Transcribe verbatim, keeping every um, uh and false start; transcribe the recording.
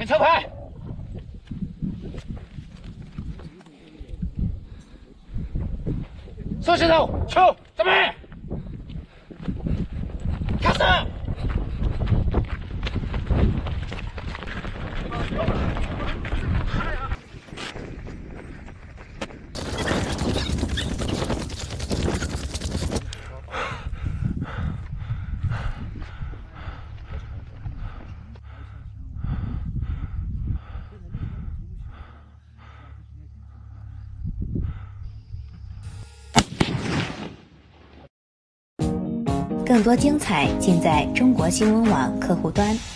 前车牌。手先头，球，准备，开始。 更多精彩尽在中国新闻网客户端。